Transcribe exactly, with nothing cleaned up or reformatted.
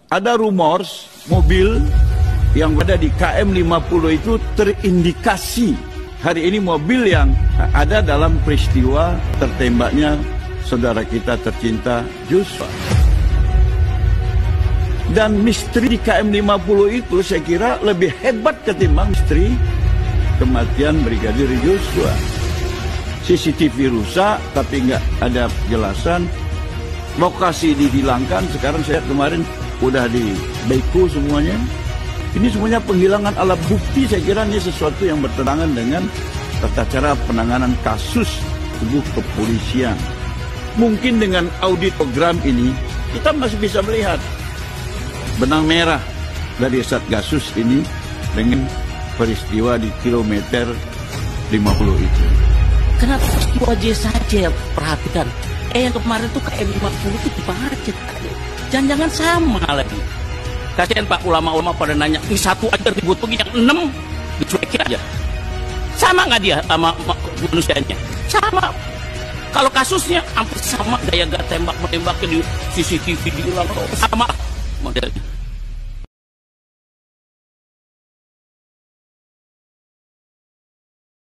Ada rumors mobil yang ada di K M lima puluh itu terindikasi hari ini mobil yang ada dalam peristiwa tertembaknya saudara kita tercinta Joshua. Dan misteri di K M lima puluh itu saya kira lebih hebat ketimbang misteri kematian Brigadir Joshua. C C T V rusak tapi nggak ada penjelasan, lokasi dihilangkan. Sekarang saya kemarin udah di Beko semuanya. Ini semuanya penghilangan alat bukti. Saya kira ini sesuatu yang bertentangan dengan tata cara penanganan kasus tubuh kepolisian. Mungkin dengan audit program ini kita masih bisa melihat benang merah dari Satgasus ini dengan peristiwa di kilometer lima puluh itu. Kenapa peristiwa J saja yang perhatikan? Eh yang kemarin tuh K M lima puluh itu dibaca. Jangan-jangan sama lagi. Kasihan Pak, ulama-ulama pada nanya, ini satu aja ribut begini, yang enam dicuekin aja. Sama nggak dia sama manusianya? Sama. Kalau kasusnya hampir sama, gaya gak tembak-menembaknya di C C T V diulang, sama modelnya.